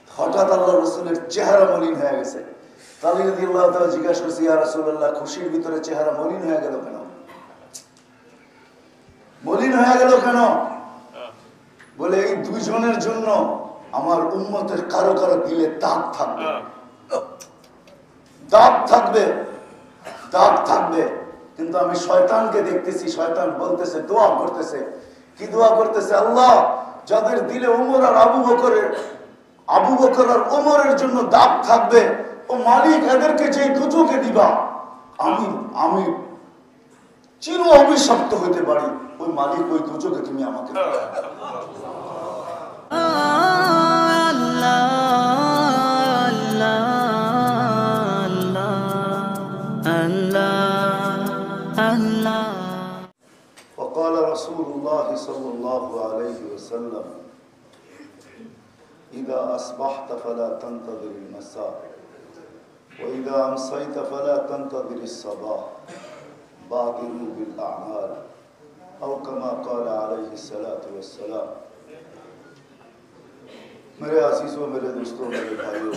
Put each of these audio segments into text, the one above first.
হঠাৎ আল্লাহ রসুলের চেহারা মলিন হয়ে গেছে। তালি রাদিয়াল্লাহু তাআলা জিজ্ঞাসা করছে, ইয়া রাসূলুল্লাহ, খুশির ভিতরে চেহারা মলিন হয়ে গেল কেন? মলিন হয়ে গেল কেন? বলে, এই দুইজনের জন্য আমার উম্মতের কারো কারো দিলে দাগ থাকবে, দাগ থাকবে, দাগ থাকবে। কিন্তু আমি শয়তানকে দেখতেছি, শয়তান বলতেছে, দোয়া করতেছে। কি দোয়া করতেছে? আল্লাহ, যাদের দিলে ওমর আর আবু বকর আর ওমরের জন্য দাগ থাকবে, ও মালিক, এদেরকে যে দুচোখে দিবা, আমি চির অভিশপ্ত হইতে পারি। ওই মালিক, ওই দুচোখে তুমি আমাকে وقال رسول الله صلى الله عليه وسلم إذا أصبحت فلا تنتظر المساء وإذا أمسيت فلا تنتظر الصباح بادروا بالأعمال أو كما قال عليه الصلاة والسلام। मेरे अजीजों, मेरे दोस्तों, मेरे भाइयों,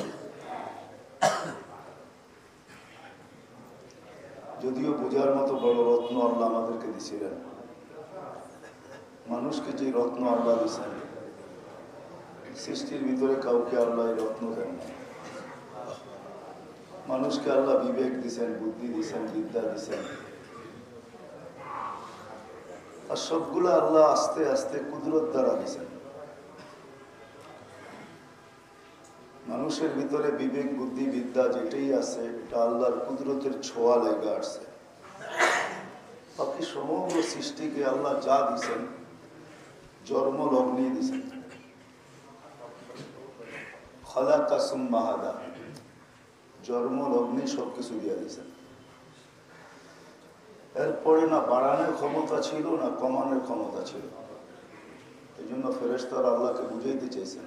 যদিও বোঝার মতো বড় রত্ন আল্লাহ আমাদেরকে দিয়েছিলেন, মানুষকে যে রত্ন আল্লাহ দিয়েছেন, সৃষ্টির ভিতরে কাউকে আল্লাহ রত্ন দেন না। মানুষকে আল্লাহ বিবেক দিয়েছেন, বুদ্ধি দিয়েছেন, বিদ্যা দিয়েছেন, আর সবগুলো আল্লাহ আস্তে আস্তে কুদরত দ্বারা দিয়েছেন। মানুষের ভিতরে বিবেক, বুদ্ধি, বিদ্যা যেটাই আছে, এটা আল্লাহর কুদরতের ছোঁয়া লেগে আসছে। বাকি সমগ্র সৃষ্টিকে আল্লাহ যা দিয়েছেন, জন্ম লগ্নে দিয়েছেন। খালাকা সুম্মা হাদা, জন্ম লগ্নে সবকিছু দিয়ে দিয়েছেন। এরপরে না বাড়ানোর ক্ষমতা ছিল, না কমানোর ক্ষমতা ছিল। এই জন্য ফেরেশতারা আল্লাহকে বুঝাইতে চাইছেন,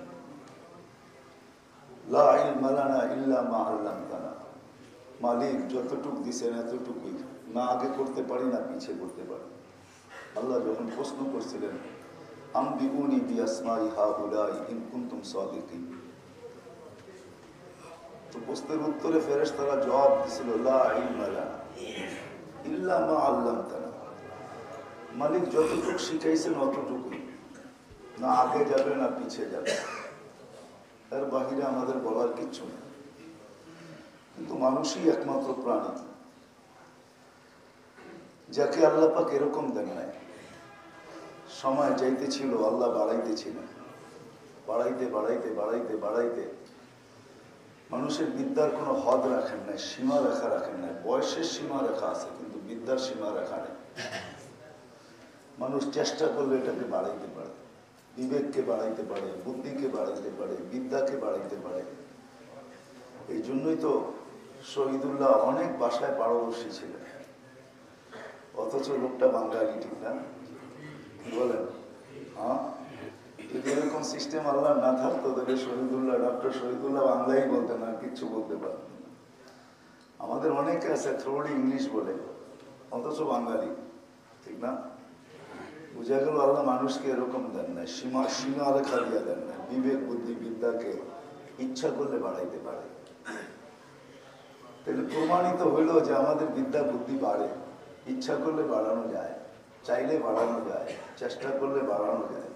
লা ইলমা লানা ইল্লা মা আল্লামতানা। মালিক যতটুক দিছেন এতটুকুই, না আগে করতে পারি, না পিছিয়ে করতে পারি। আল্লাহ যখন প্রশ্ন করছিলেন, আম্বিউনি বিআসমাই হাউলাই ইন কুনতুম সাদিকিন, তো প্রশ্নের উত্তরে ফেরেশতারা জবাব দিছিল, লা ইলমা লানা ইল্লা মা আল্লামতানা। মালিক যতটুকু শিখাইছেন অতটুকুই, না আগে যাবে, না পিছিয়ে যাবে, এর বাহিরে আমাদের বলার কিচ্ছু নেই। কিন্তু মানুষই একমাত্র প্রাণী যাকে আল্লাহ পাক এরকম দেন নাই। সময় যাইতেছিল, আল্লাহ বাড়াইতেছিলেন, বাড়াইতে বাড়াইতে বাড়াইতে বাড়াইতে মানুষের বিদ্যার কোনো হদ রাখেন নাই, সীমা রেখা রাখেন নাই। বয়সের সীমা রেখা আছে, কিন্তু বিদ্যার সীমা রেখা নেই। মানুষ চেষ্টা করলে এটাকে বাড়াইতে পারে, বিবেককে বাড়াইতে পারে, বুদ্ধিকে বাড়াইতে পারে, বিদ্যাকে বাড়াইতে পারে। এই জন্যই তো শহীদুল্লাহ অনেক ভাষায় পারদর্শী ছিলেন, অথচ লোকটা বাঙালি, ঠিক না? কি বলেন? হ্যাঁ, যদি এরকম সিস্টেম আল্লাহ না থাকতো, তাহলে শহীদুল্লাহ, ডক্টর শহীদুল্লাহ বাংলাই বলতেন, আর কিচ্ছু বলতে পারতেন না। আমাদের অনেকে আছে থ্রোলি ইংলিশ বলে, অথচ বাঙালি, ঠিক না? বুঝা গেল আল্লাহ মানুষকে এরকম দেন না, সীমা রেখা দিয়ে দেন না। বিবেক, বুদ্ধি, বিদ্যাকে ইচ্ছা করলে বাড়াইতে পারে। তাহলে প্রমাণিত হইল যে আমাদের বিদ্যা, বুদ্ধি বাড়ে, ইচ্ছা করলে বাড়ানো যায়, চাইলে বাড়ানো যায়, চেষ্টা করলে বাড়ানো যায়।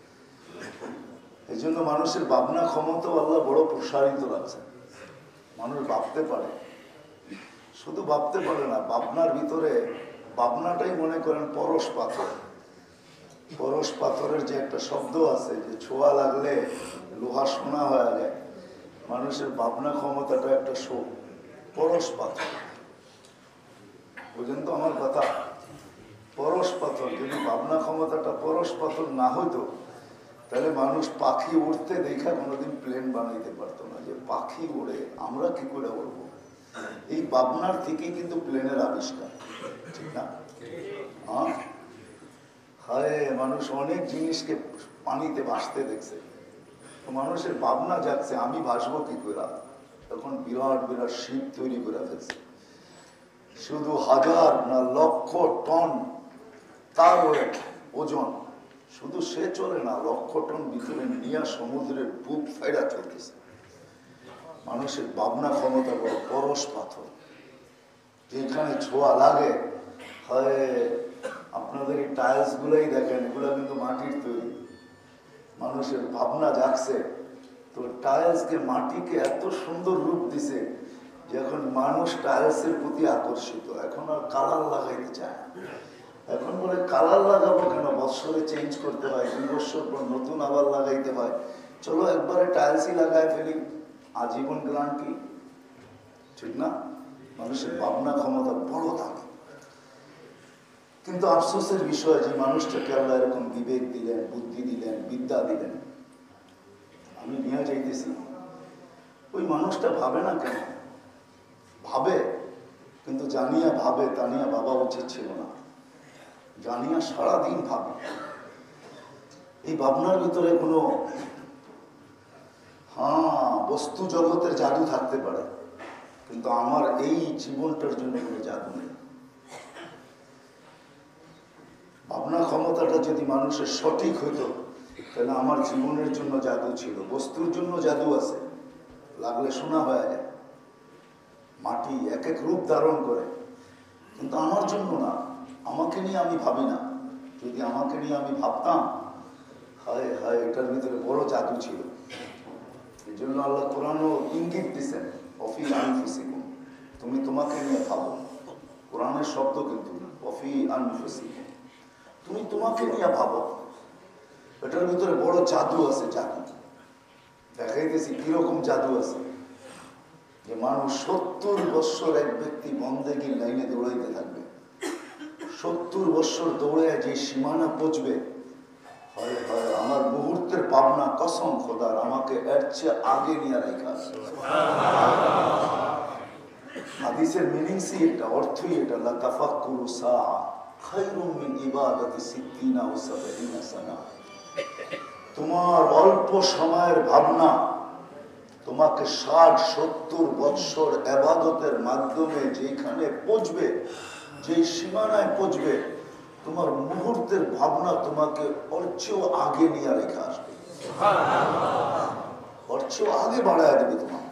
এই জন্য মানুষের ভাবনা ক্ষমতাও আল্লাহ বড় প্রসারিত রাখছে। মানুষ ভাবতে পারে, শুধু ভাবতে পারে না, ভাবনার ভিতরে ভাবনাটাই মনে করেন পরশ পাথর। পরশ পাথরের যে একটা শব্দ আছে, যে ছোঁয়া লাগলে লোহা সোনা হয়ে যায়, মানুষের ভাবনা ক্ষমতাটা একটা পরশ পাথর। বুঝেন তো আমার কথা? পরশ পাথর। যদি ভাবনা ক্ষমতাটা পরশ পাথর না হইতো, তাহলে মানুষ পাখি উড়তে দেখা কোনোদিন প্লেন বানাইতে পারতো না। যে পাখি উড়ে, আমরা কি করে উড়বো? এই ভাবনার থেকেই কিন্তু প্লেনের আবিষ্কার, ঠিক না? হ্যাঁ, হায়, মানুষ অনেক জিনিসকে পানিতে ভাসতে দেখছে। মানুষের ভাবনা যাচ্ছে, আমি ভাসবো কি করে? তখন বিরাট বিরাট শিপ তৈরি করে ফেলছে, শুধু হাজার না লক্ষ টন তার ওজন। শুধু সে চলে না, লক্ষ টন ভিতরে নিয়ে সমুদ্রের বুক ফাইরা চলতেছে। মানুষের ভাবনা ক্ষমতা বড় পরশ পাথর, যেখানে ছোঁয়া লাগে হয়। আপনাদের এই টাইলস গুলাই দেখেন, এগুলো কিন্তু মাটির তৈরি। মানুষের ভাবনা জাগছে তো টাইলসকে, মাটিকে এত সুন্দর রূপ দিছে যে এখন মানুষ টাইলসের প্রতি আকর্ষিত। এখন আর কালার লাগাইতে চায় না। এখন বলে কালার লাগাবো কেন, বৎসরে চেঞ্জ করতে হয়, 2 বছর পর নতুন আবার লাগাইতে হয়, চলো একবারে টাইলসই লাগাই ফেলি, আজীবন গ্যারান্টি। ঠিক না? মানুষের ভাবনা ক্ষমতা বড় দামি। কিন্তু আফসোসের বিষয় যে মানুষটাকে আল্লাহ এরকম বিবেক দিলেন, বুদ্ধি দিলেন, বিদ্যা দিলেন, আমি নিয়ে যাইতেছি, ওই মানুষটা ভাবে না কেন? ভাবে, কিন্তু জানিয়া ভাবে, তা নিয়ে ভাবা উচিত ছিল না। জানিয়া সারাদিন ভাবে। এই ভাবনার ভিতরে কোনো বস্তু জগতের জাদু থাকতে পারে, কিন্তু আমার এই জীবনটার জন্য কোনো জাদু নেই। ভাবনা ক্ষমতাটা যদি মানুষের সঠিক হতো, তাহলে আমার জীবনের জন্য জাদু ছিল। বস্তুর জন্য জাদু আছে, লাগলে শোনা হয়ে যায়, মাটি এক এক রূপ ধারণ করে, কিন্তু আমার জন্য না। আমাকে নিয়ে আমি ভাবি না। যদি আমাকে নিয়ে আমি ভাবতাম, হায় হায়, এটার ভিতরে বড় জাদু ছিল। এই জন্য আল্লাহ কোরআনও ইঙ্গিত দিচ্ছেন, অফি আনফুসিকুম, তুমি তোমাকে নিয়ে ভাবো। কোরআনের শব্দ কিন্তু অফি আনফুসিকুম, তুমি তোমাকে নিয়ে ভাবো। এটার ভিতরে বড় জাদু আছে। জাদু দেখাইতেছি কিরকম জাদু আছে, যে মানুষ 70 বৎসর এক ব্যক্তি বন্দেগীর লাইনে দৌড়াইতে থাকবে। 70 বৎসর দৌড়ে যে সীমানা পৌঁছবে, হয় হয় আমার মুহূর্তের পাবনা, কসম খোদার, আমাকে এর চেয়ে আগে নিয়ে রেখা। হাদিসের মিনিংসই এটা, অর্থই এটা, লা তাফাক্কুরু সাআ খায়রুম মিন ইবাদাতি 60 ও 70 সানা। তোমার অল্প সময়ের ভাবনা তোমাকে 60-70 বৎসর ইবাদতের মাধ্যমে যেখানে পৌঁছবে, যে সীমানায় পৌঁছবে, তোমার মুহূর্তের ভাবনা তোমাকে ওর চেয়েও আগে নিয়ে রেখে আসবে, ওর চেয়েও আগে বাড়ায় দেবে তোমাকে।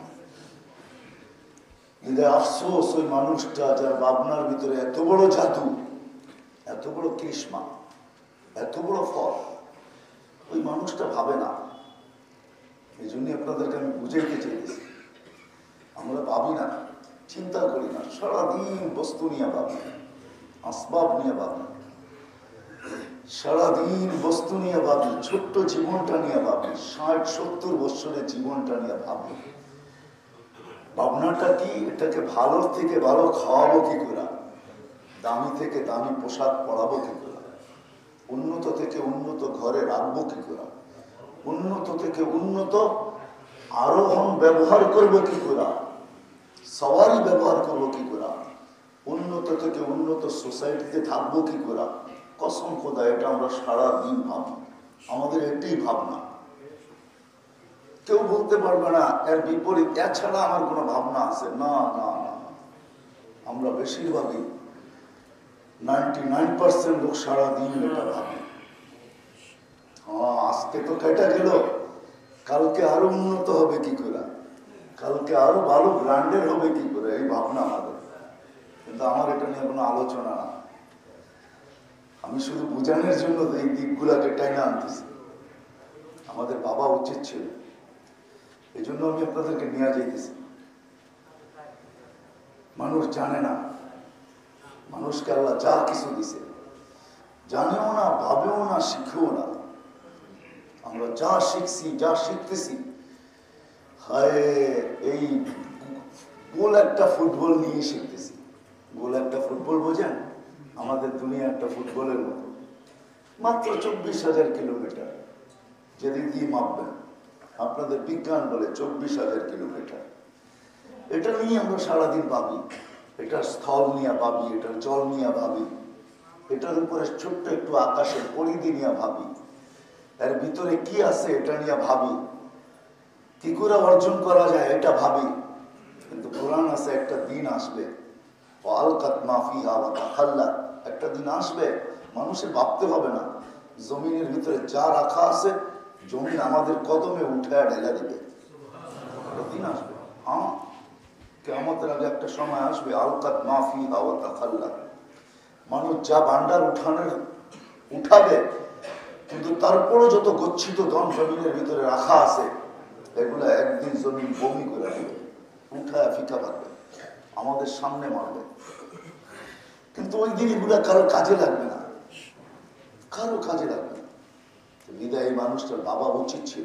আফসোস ওই মানুষটা যার ভাবনার ভিতরে এত বড় জাদু, এত বড় কৃষ্মা, এত বড় ফল, ওই মানুষটা ভাবে না। এই জন্য আপনাদেরকে আমি বুঝাইতে চাইতেছি, আমরা ভাবি না, চিন্তা করি না, সারাদিন বস্তু নিয়ে ভাবি, আসবাব নিয়ে ভাবি, সারাদিন বস্তু নিয়ে ভাবি, ছোট্ট জীবনটা নিয়ে ভাবি, 60-70 বৎসরের জীবনটা নিয়ে ভাবি। ভাবনাটা কি? এটাকে ভালো থেকে ভালো খাওয়াবো কি করে, দামি থেকে দামি পোশাক পরাবো কি করে, উন্নত থেকে উন্নত ঘরে রাখবো কি করে, উন্নত থেকে উন্নত আরোহণ ব্যবহার করবো কি করে, সওয়ারি ব্যবহার করবো কি করে, উন্নত থেকে উন্নত সোসাইটিতে থাকবো কি করে। কসম খোদা, এটা আমরা সারাদিন ভাবি, আমাদের এটাই ভাবনা। কেউ বলতে পারবে না এর বিপরীত, এছাড়া আমার কোনো ভাবনা আছে, না না না। আমরা বেশিরভাগই 99% লোক সারাদিন এটা ভাবে। আজকে তো কেটে গেল, কালকে আরো উন্নত হবে কি করে, কালকে আরো ভালো ব্র্যান্ডের হবে কি করে, এই ভাবনা আমাদের। কিন্তু আমার এটা নিয়ে কোনো আলোচনা না, আমি শুধু বোঝানোর জন্য এই দিকগুলাকে টাইনা আনতেছি। আমাদের ভাবা উচিত ছিল, এই জন্য আমি আপনাদেরকে নিয়ে যাইতেছি। মানুষ জানে না, মানুষকে আল্লাহ যা কিছু দিছে, জানেও না, ভাবেও না, শিখেও না। আমরা যা শিখছি, যা শিখতেছি, হায় এই গোল একটা ফুটবল নিয়ে শিখতেছি। গোল একটা ফুটবল বোঝেন? আমাদের দুনিয়া একটা ফুটবলের মতো, মাত্র 24,000 কিলোমিটার। যেদিক দিয়ে মাপবেন, আপনাদের বিজ্ঞান বলে 24,000 কিলোমিটার। এটা নিয়ে আমরা সারাদিন ভাবি, এটার স্থল নিয়ে ভাবি, এটার জল নিয়ে ভাবি, এটার উপরে ছোট্ট একটু আকাশের পরিধি নিয়ে ভাবি, এর ভিতরে কি আছে এটা নিয়ে ভাবি, কি করে অর্জন করা যায় এটা ভাবি। কিন্তু কোরআন আছে, একটা দিন আসবে, একটা দিন আসবে মানুষের ভাবতে হবে না, জমিনের ভিতরে যা রাখা আছে জমিন আমাদের কদমে উঠে ঢেলা দিবে। দিন আসবে, কিয়ামতের আগে একটা সময় আসবে আলকাত মাফি হাওয়া তাখাল্লা, মানুষ যা ভান্ডার উঠাবে, কিন্তু তারপরও যত গচ্ছিত ধন জমিনের ভিতরে রাখা আছে এগুলা একদিন জমিন বমি করে দেবে, উঠায় ফিকা পারবে, আমাদের সামনে মারবে। কিন্তু ওই দিন এগুলা কারো কাজে লাগবে না, কারো কাজে লাগবে না। বিদায় এই মানুষটার বাবা উচিত ছিল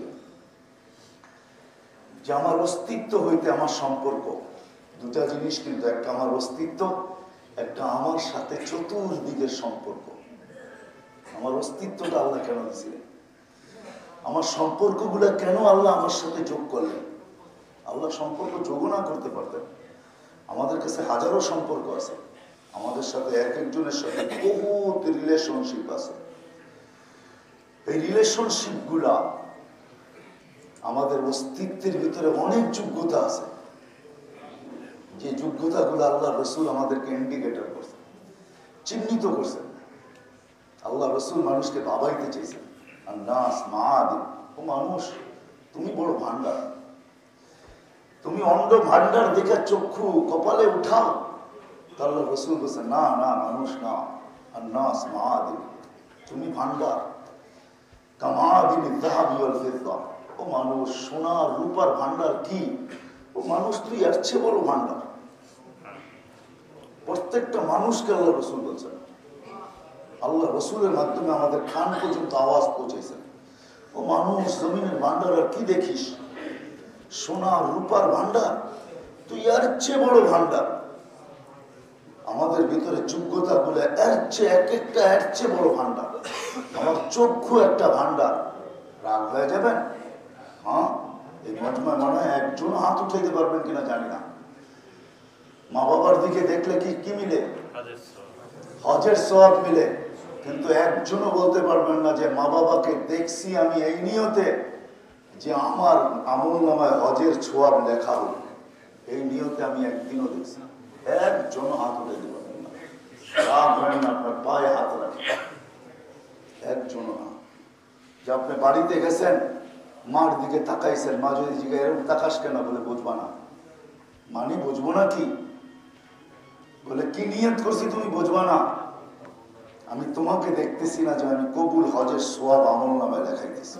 যে আমার অস্তিত্ব হইতে আমার সম্পর্ক, দুটা জিনিস কিন্তু, একটা আমার অস্তিত্ব, একটা আমার সাথে চতুর্দিকের সম্পর্ক। আমার অস্তিত্বটা আল্লাহ কেন দিয়েছিলেন, আমার সম্পর্কগুলা কেন আল্লাহ আমার সাথে যোগ করলেন? আল্লাহ সম্পর্ক যোগ না করতে পারতেন। আমাদের কাছে হাজারো সম্পর্ক আছে, আমাদের সাথে এক একজনের সাথে বহুত রিলেশনশিপ আছে। এই রিলেশনশিপ গুলা আমাদের অস্তিত্বের ভিতরে অনেক যোগ্যতা আছে, যে যোগ্যতা গুলো আল্লাহ রসুল আমাদেরকে ইন্ডিকেটর করছেন, চিহ্নিত করছেন। আল্লাহ রসুল মানুষকে ভাবাইতে চেয়েছেন, আর নাস মাআদিন, ও মানুষ তুমি বড় ভান্ডার, তুমি অন্ধ ভান্ডার দেখে চক্ষু কপালে উঠাও। আল্লাহ রসুল বলছেন না না মানুষ না, আর নাস মাআদিন, তুমি ভান্ডার, কামাদিন যাহাবি ওয়াল ফিদ্দা, ও মানুষ সোনা রূপার ভান্ডার কি? ও মানুষ তুই এর চেয়ে বড় ভান্ডার। প্রত্যেকটা মানুষকে আল্লাহ রসুল বলছেন, আল্লাহ রসুলের মাধ্যমে আমাদের কান পর্যন্ত আওয়াজ পৌঁছেছেন, ও মানুষ জমিনের ভান্ডার আর কি দেখিস? সোনা রূপার ভান্ডার, তুই এর চেয়ে বড় ভান্ডার। আমাদের ভিতরে যোগ্যতা গুলো এর চেয়ে এক একটা এর চেয়ে বড় ভান্ডার। আমার চক্ষু একটা ভান্ডার। রাগ হয়ে যাবেন? হ্যাঁ, এই মজমায় মনে হয় একজন হাত উঠাইতে পারবেন কিনা জানি না। মা বাবার দিকে দেখলে কি মিলে? হজের সওয়াব মিলে। কিন্তু একজনও বলতে পারবেন না যে মা বাবাকে দেখছি আমি এই নিয়তে যে আমার আমলনামায় হজের ছোয়াব লেখা হবে, এই নিয়তে আমি একদিনও দেখছি। একজনও হাত উঠাইতে পারবেন না। রাগ হয় না, আপনার পায়ে হাত রাখেন, একজনও না। যে আপনি বাড়িতে গেছেন, মার দিকে তাকাইছেন, মা যদি জিজ্ঞাসা এরকম তাকাস কেন? বলে বুঝবা না। মানে বুঝবো না কি? বলে কি নিয়ত করছি তুমি বুঝবা না? আমি তোমাকে দেখতেছি না যে আমি কবুল হজের সোয়াব আমলনামায় লেখাইতেছি।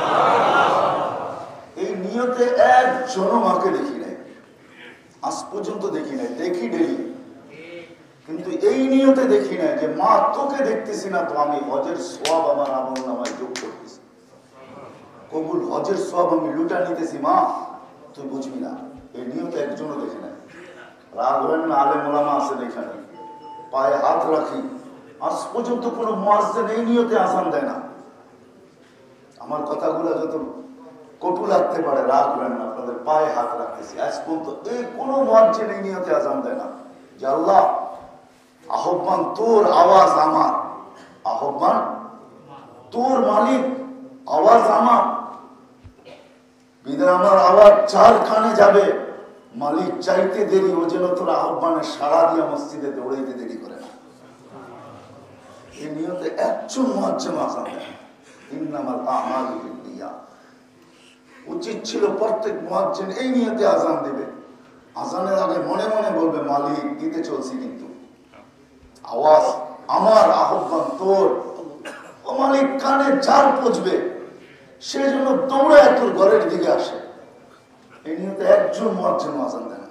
এই নিয়তে একজনও মাকে দেখি নাই, আজ পর্যন্ত দেখি নাই। দেখি ডেলি, কিন্তু এই নিয়তে দেখি নাই যে মা তোকে দেখতেছি না তো আমি হজের সোয়াব আমার আমলনামায় যোগ করতেছি, কবুল হজের সোয়াব আমি লুটা নিতেছি, মা তুই বুঝবি না। এই নিয়তে একজনও দেখি নাই। রাগ হবেন না, আলেম ওলামা আছে এখানে, পায়ে হাত রাখি। আজ পর্যন্ত কোনো মুয়াজ্জিন এই নিয়তে আযান দেয় না। আমার কথাগুলো যত কটু লাগতে পারে, রাগ হবেন না, আপনাদের পায়ে হাত রাখতেছি। আজ পর্যন্ত এই কোনো মুয়াজ্জিন এই নিয়তে আযান দেয় না যে আল্লাহ আহ্বান তোর, আওয়াজ আমার। আহ্বান তোর মালিক, আওয়াজ আমার। বিদায় আমার আওয়াজ চার কানে যাবে, মালিক চাইতে দেরি, ও যেন তোর আহ্বানের সাড়া দিয়া মসজিদে দৌড়াইতে দেরি করে না। এই নিয়তে একজন মুয়াজ্জিন আযান দেয়। ইন্নামাল আমালু বিন্নিয়াত। উচিত ছিল প্রত্যেক মুয়াজ্জিন এই নিয়তে আযান দেবে। আযানের আগে মনে মনে বলবে মালিক দিতে চলছি, কিন্তু আওয়াজ আমার, আহ্বান তোর। ও মালিক কানে যার পৌঁছবে সে যেন দৌড়ায় তোর ঘরের দিকে আসে। এই নিয়তে একজন মুয়াজ্জিন আযান দেয় না।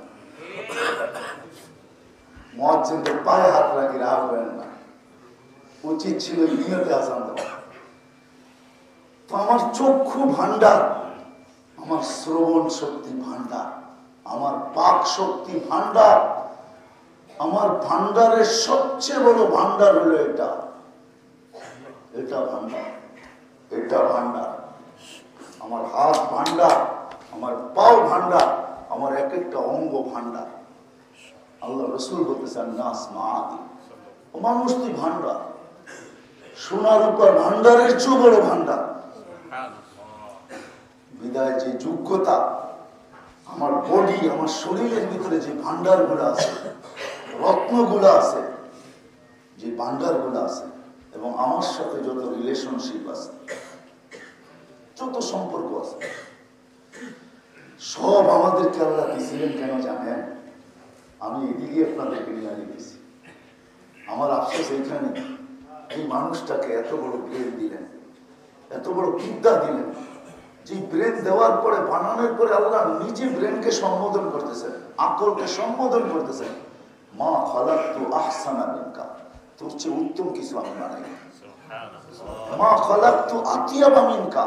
মুয়াজ্জিনদের পায়ে হাত রাখি, রাগ করেন না। উচিত ছিল এই নিয়তে আযান দেওয়া। তো আমার চক্ষু ভান্ডার, আমার শ্রবণ শক্তি ভান্ডার, আমার পাক শক্তি ভান্ডার, আমার ভান্ডারের সবচেয়ে বড় ভান্ডার হলো এটা। এটা ভান্ডার, এটা ভান্ডার। আমার হাত ভান্ডার, আমার পাও ভান্ডার, আমার এক একটা অঙ্গ ভান্ডার। আল্লাহ রসুল বলতেছেন নাস মাআদিন, ও মানুষ তুই ভান্ডার, সোনার উপর ভান্ডারের চেয়ে বড় ভান্ডার। বিদায় যে যোগ্যতা, আমার বডি, আমার শরীরের ভিতরে যে ভান্ডার গুলো আছে, রত্ন গুলো আছে, যে ভান্ডার গুলো আছে, এবং আমার সাথে যত রিলেশনশিপ আছে, যত সম্পর্ক আছে, সব আমাদেরকে আল্লাহ দিয়েছিলেন কেন জানেন? আমি এদিকে আপনাদেরকে নিয়ে দিয়েছি। আমার আফসোস এইখানে, এই মানুষটাকে এত বড় ব্রেন দিলেন, এত বড় বিদ্যা দিলেন, যে ব্রেন দেওয়ার পরে বানানোর পরে আল্লাহ নিজে ব্রেনকে সম্বোধন করতেছেন, আকলকে সম্বোধন করতেছেন, মা খালাকতু আহসানা মিনকা, তোর চেয়ে উত্তম কিছু আমি বানাই, মা খালাকতু আতিয়াবা মিনকা,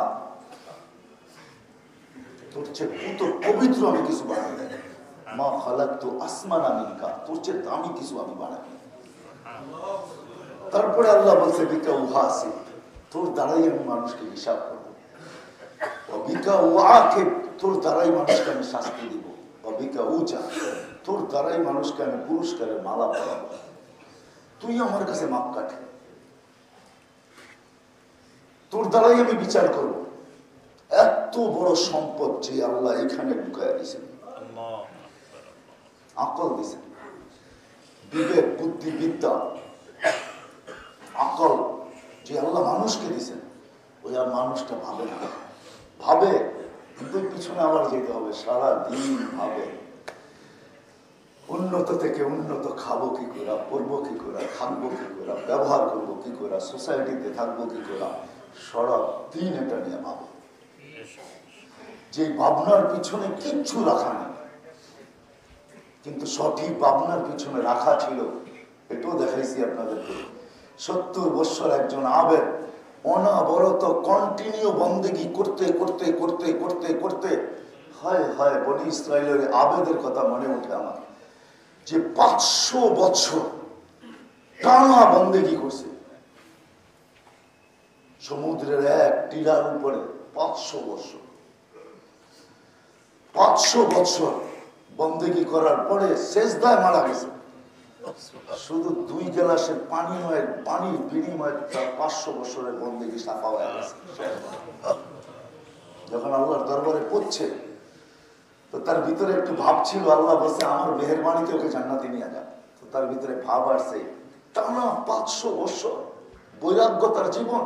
তোর চেয়ে পবিত্র আমি কিছু বানাই, মা খালাকতু আসমানা মিনকা, তোর চেয়ে দামি কিছু আমি বানাই। তারপরে আল্লাহ বলছে বিকা উহাসি, তোর দ্বারাই আমি মানুষকে হিসাব করবো, অবিকা উআকে, তোর দ্বারাই মানুষকে আমি শাস্তি দিব, অবিকা উজা, তোর দ্বারাই মানুষকে আমি পুরস্কারের মালা পরাবো, তুই আমার কাছে মাপ কাটে, তোর দ্বারাই আমি বিচার করব। এত বড় সম্পদ যে আল্লাহ এখানে ঢুকায় দিয়েছেন, আকল দিয়েছেন, বিবেক, বুদ্ধি, বিদ্যা, আকল যে আল্লাহ মানুষকে দিয়েছেন, ওই আর মানুষটা ভাবে না, ভাবে কিন্তু পিছনে আবার যেতে হবে, সারা দিন ভাবে উন্নত থেকে উন্নত, খাবো কি করে, পড়বো কি করে, থাকবো কি করে, ব্যবহার করবো কি করে, সোসাইটিতে থাকবো কি করে, সারা দিন এটা নিয়ে ভাবো। যে ভাবনার পিছনে কিচ্ছু রাখা নেই, কিন্তু সঠিক ভাবনার পিছনে রাখা ছিল, এটাও দেখাইছি আপনাদেরকে। 70 বছর একজন আবেদ অনাবরত কন্টিনিউ বন্দেগি করতে করতে করতে করতে করতে, হায় হায় বনি ইসরায়েলের আবেদের কথা মনে ওঠে আমার, যে 500 বছর টানা বন্দেগি করছে সমুদ্রের এক টিলার উপরে, 500 বছর, 500 বছর বন্দেগি করার পরে সেজদায় মারা গেছে। শুধু 2 গ্লাসের পানির বিনিময়ে 500 বছরের বন্দেগি সাফা হয়ে গেছে। যখন আল্লাহর দরবারে পড়ছে, তো তার ভিতরে একটু ভাব ছিল, আল্লাহ বলছে আমার মেহেরবানিতে ওকে জান্নাতে নিয়ে যা। তো তার ভিতরে ভাব আসছে, টানা 500 বছর বৈরাগ্যতার জীবন,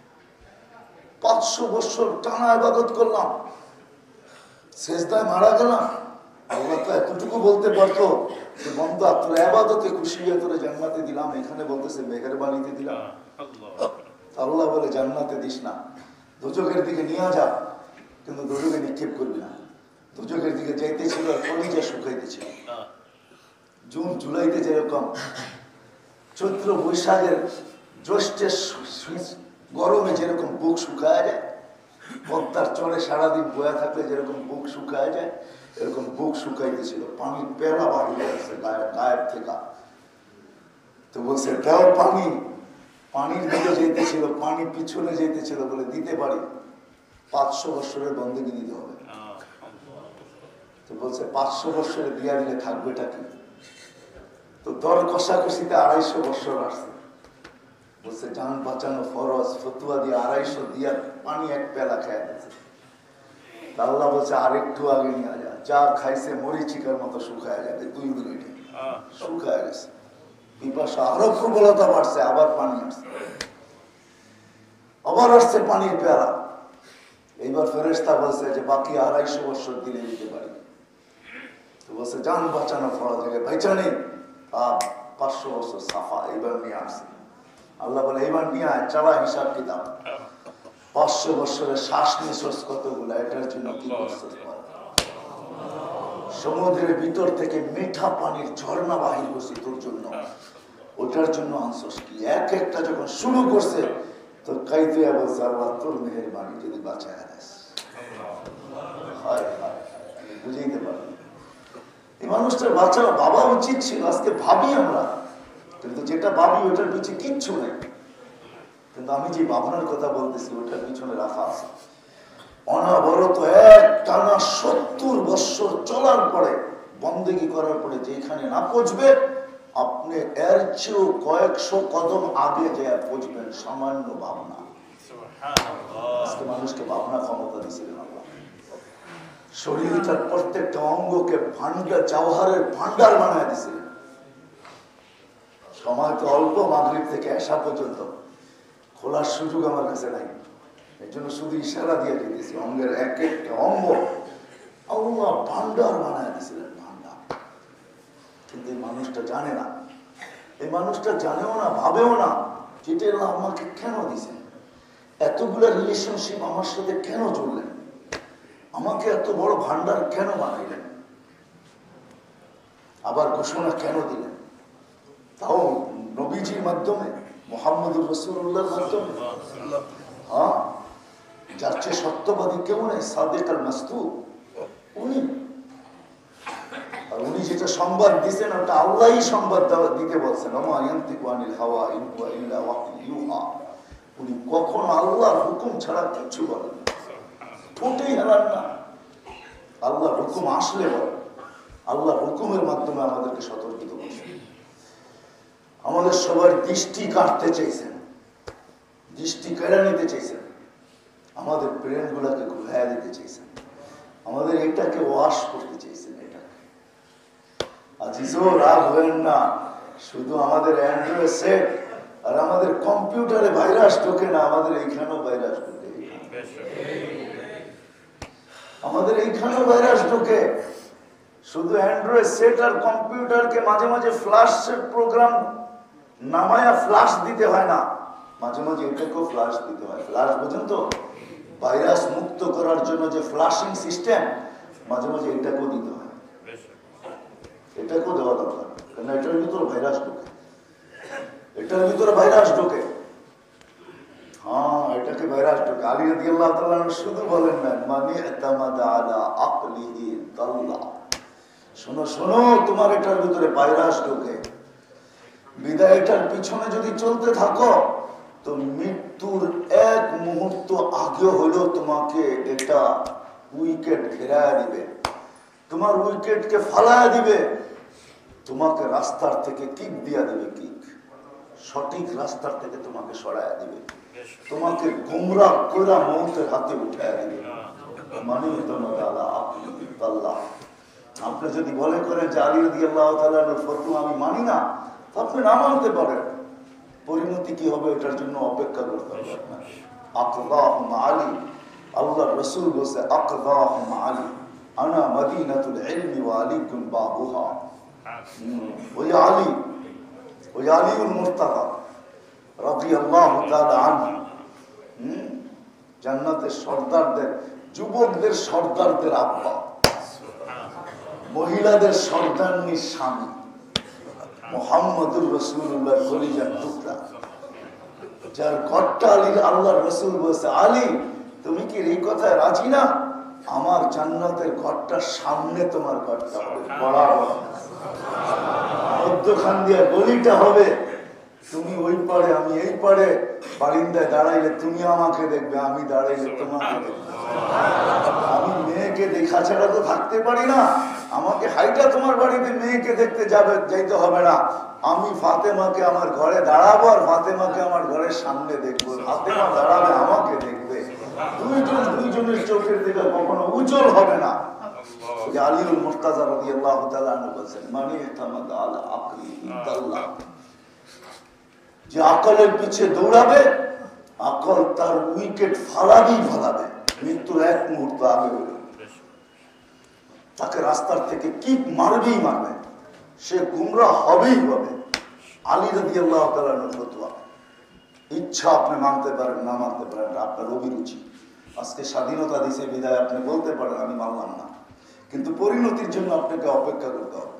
500 বছর টানা ইবাদত করলাম, সেজদায় মারা গেলাম। আল্লাহ তো এতটুকু বলতে পারতো যে বন্ধু তোর ইবাদতে খুশি হয়ে তোরে জান্নাতে দিলাম, এখানে বলতেছে মেহেরবানিতে দিলাম। আল্লাহ বলে জান্নাতে দিস না, দুজকের দিকে নিয়ে যা, কিন্তু দুজকে নিক্ষেপ করবি না। দুজকের দিকে যাইতেছিল আর কলিজা শুকাইতেছিল। জুন জুলাইতে যেরকম, চৈত্র বৈশাখের জ্যৈষ্ঠের গরমে যেরকম বুক শুকায় যায়, পদ্মার চরে সারাদিন বয়া থাকলে যেরকম বুক শুকায় যায়, এরকম বুক শুকাইতেছিল, পানির পেড়া বাড়িয়ে আছে গায়ের থেকে। তো বলছে দেও পানি, পানির দিকে যেতেছিল, পানি পিছনে যেতেছিল, বলে দিতে পারি, 500 বছরের বন্দেগী দিতে হবে। তো বলছে 500 বছরে দিয়া দিলে থাকবেটা কি? তো দর কষাকষিতে 250 বছর আসছে। বলছে জান বাঁচানো ফরজ, ফতুয়া দিয়ে 250 দিয়া পানি এক পেলা খেয়ে দিচ্ছে। আল্লাহ বলছে আরেকটু আগে নিয়ে যা, যা খাইছে মরিচিকার মতো শুকায় যাবে, 2 মিনিটে শুকায় গেছে। পিপাসা আরো প্রবলতা বাড়ছে, আবার পানি আসছে, আবার আসছে পানির পেয়ারা। এইবার ফেরেশতা বলছে যে বাকি 250 বছর দিলে দিতে পারি। তো বলছে জান বাঁচানো ফরজ, বেচা নেই, 500 বছর সাফা, এইবার নিয়ে আসছে। আল্লাহ বলে এইবার নিয়ে আয়, চালা হিসাব কিতাব। 500 বছরের শ্বাস নিঃশ্বাস কতগুলো, এটার জন্য কি করছিস? সমুদ্রের ভিতর থেকে মিঠা পানির ঝর্ণা বাহির করছি তোর জন্য, ওটার জন্য আনছস কি? এক একটা যখন শুরু করছে, তো কাইফিয়া বলছে আল্লাহ তোর মেহেরবানি, যদি বাঁচায় আনিস। বুঝাইতে পারি এই মানুষটার বাঁচানো ভাবা উচিত ছিল। আজকে ভাবি আমরা, কিন্তু যেটা ভাবি ওটার পিছিয়ে কিচ্ছু নেই। কিন্তু আমি যে ভাবনার কথা বলতেছি ওটার পিছনে রাখা আছে। অনাবরত এক টানা 70 বছর চলার পরে, বন্দেগী করার পরে যেখানে না পৌঁছবে, আপনি এর চেয়েও কয়েকশো কদম আগে যে পৌঁছবেন। সামান্য ভাবনা, আজকে মানুষকে ভাবনা ক্ষমতা দিয়েছিলেন আল্লাহ। শরীরটার প্রত্যেকটা অঙ্গকে ভান্ডার, জওহরের ভান্ডার বানায় দিয়েছিলেন। সময় তো অল্প, মাগরিব থেকে এশা পর্যন্ত খোলার সুযোগ আমার কাছে নাই, এর জন্য শুধু ইশারা দিয়ে দিতেছি। অঙ্গের এক একটা অঙ্গ আল্লাহ ভান্ডার বানায় দিয়েছিলেন, ভান্ডার। কিন্তু এই মানুষটা জানে না, এই মানুষটা জানেও না, ভাবেও না যেটা আল্লাহ আমাকে কেন দিছেন, এতগুলো রিলেশনশিপ আমার সাথে কেন জুড়লেন, আমাকে এত বড় ভান্ডার কেন বানাইলেন, আবার ঘোষণা কেন দিলেন, তাও নবীজির মাধ্যমে, মুহাম্মদুর রাসূলুল্লাহর মাধ্যমে। হ্যাঁ, যার চেয়ে সত্যবাদী কেউ নেই, সাদিক আল মাসদুক উনি। আর উনি যেটা সংবাদ দিচ্ছেন ওটা আল্লাহই সংবাদ দিতে বলছেন, ওমা ইয়ানতিকু আনিল হাওয়া ইন হুয়া ইল্লা ওয়াহয়ুন ইউহা। উনি কখন আল্লাহর হুকুম ছাড়া কিছু বলেন না, ঠোঁটেই হেলান না, আল্লাহর হুকুম আসলে বলেন, আল্লাহর হুকুমের মাধ্যমে আমাদেরকে সতর্কিত করছেন। আমাদের সবার দৃষ্টি কাটতে চাইছেন, দৃষ্টি কেড়ে নিতে চাইছেন, আমাদের ব্রেন গুলাকে ঘুরাইয়া দিতে চাইছেন, আমাদের এটাকে ওয়াশ করতে চাইছেন। এটাকে আজিজও রাগ হবেন না, শুধু আমাদের অ্যান্ড্রয়েড সেট আর আমাদের কম্পিউটারে ভাইরাস ঢোকে না, আমাদের এইখানেও ভাইরাস ঢোকে, আমাদের এইখানেও ভাইরাস ঢোকে। শুধু অ্যান্ড্রয়েড সেট আর কম্পিউটারকে মাঝে মাঝে ফ্ল্যাশ প্রোগ্রাম নামায়া ফ্ল্যাশ দিতে হয় না, মাঝে মাঝে এটাকেও ফ্ল্যাশ দিতে হয়। ফ্ল্যাশ বুঝেন তো, ভাইরাস মুক্ত করার জন্য যে ফ্ল্যাশিং সিস্টেম, মাঝে মাঝে এটাকেও দিতে হয়, এটাকেও দেওয়া দরকার, কারণ এটার ভিতরে ভাইরাস ঢোকে, এটার ভিতরে ভাইরাস ঢোকে। হ্যাঁ, এটাকে ভাইরাস ঢোকে। আলী রাদিয়াল্লাহু তাআলা শুধু বলেন না, মানি ইতামাদা আলা আকলিহি দাল্লা। শোনো শোনো, তোমার এটার ভিতরে ভাইরাস ঢোকে, বিদায় এটার পিছনে যদি চলতে থাকো তো মৃত্যুর এক মুহূর্ত আগে হলেও তোমাকে এটা উইকেট ঘেরায়া দিবে, তোমার উইকেটকে ফালায়া দিবে, তোমাকে রাস্তার থেকে কিক দিয়া দিবে, কিক সঠিক রাস্তার থেকে তোমাকে সরাইয়া দিবে, তোমাকে গুমরাহ কইরা মৌতের হাতে উঠাইয়া দিবে। মানে আল্লাহ, আপনি যদি বলে করেন যে আলী রাদিয়াল্লাহু তাআলার ফতোয়া আমি মানি না, আপনি না মানতে পারেন, পরিণতি কি হবে এটার জন্য অপেক্ষা করতে হবে আপনার। আকযাহুম আলী, আল্লাহর রাসূল বলেছে আকযাহুম আলী, আনা মদিনাতুল ইলমি ওয়া আলীকুম বাবুহা। ওই আলী, ওই আলীউল মুর্তাদা রাদিয়াল্লাহু তাআলা আনহু, জান্নাতের সর্দারদের, যুবকদের সর্দারদের আব্বা, মহিলাদের সর্দারনির স্বামী, মুহাম্মদুর রাসূলুল্লাহ কলিজার টুকরা, যার ঘরটা আলী, আল্লাহর রাসূল বলেছে আলী তুমি কি এই কথায় রাজি না, আমার জান্নাতের ঘরটার সামনে তোমার ঘরটা হবে, বরাবর মধ্যখান দিয়ে গলিটা হবে, তুমি ওই পারে আমি এই পারে, বারিন্দায় দাঁড়াইলে তুমি আমাকে দেখবে, আমি দাঁড়াইলে তোমাকে দেখবে। আমি মেয়েকে দেখা ছাড়া তো থাকতে পারি না, আমাকে হাইটা তোমার বাড়িতে মেয়েকে দেখতে যাইতে হবে না, আমি ফাতেমাকে আমার ঘরে দাঁড়াবো আর ফাতেমাকে আমার ঘরের সামনে দেখবো, ফাতেমা দাঁড়াবে আমাকে দেখবে, দুইজনের চোখের দিকে কখনো উজ্জ্বল হবে না। আলীউল মুর্তাজা রাদিয়াল্লাহু তাআলা আনহু বলেন, মানি ইতামাদা আলা আকলিহি দাল্লা, যে আকলের পিছে দৌড়াবে, আকল তার উইকেট ফালাবেই ফালাবে, মৃত্যুর এক মুহূর্ত আগে হইল, তাকে রাস্তার থেকে কিক মারবেই মারবে, সে গুমরাহ হবেই হবে। আলী রাদিয়াল্লাহু তাআলা ফতোয়া, ইচ্ছা আপনি মানতে পারেন না মানতে পারেন, আপনার অভিরুচি। আজকে স্বাধীনতা দিছে বিদায় আপনি বলতে পারেন আমি মানলাম না, কিন্তু পরিণতির জন্য আপনাকে অপেক্ষা করতে হবে।